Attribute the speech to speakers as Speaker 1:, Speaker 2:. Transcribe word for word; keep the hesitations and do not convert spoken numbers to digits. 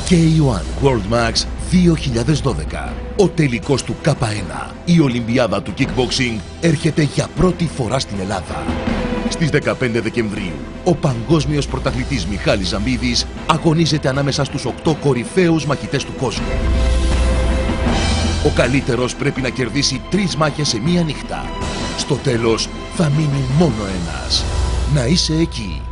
Speaker 1: κέι ουάν World Max δύο χιλιάδες δώδεκα. Ο τελικός του Κάπα ένα. Η Ολυμπιάδα του Kickboxing έρχεται για πρώτη φορά στην Ελλάδα. Στις δεκαπέντε Δεκεμβρίου, ο παγκόσμιος πρωταθλητής Μιχάλης Ζαμπίδης αγωνίζεται ανάμεσα στους οκτώ κορυφαίους μαχητές του κόσμου. Ο καλύτερος πρέπει να κερδίσει τρεις μάχες σε μία νύχτα. Στο τέλος θα μείνει μόνο ένας. Να είσαι εκεί.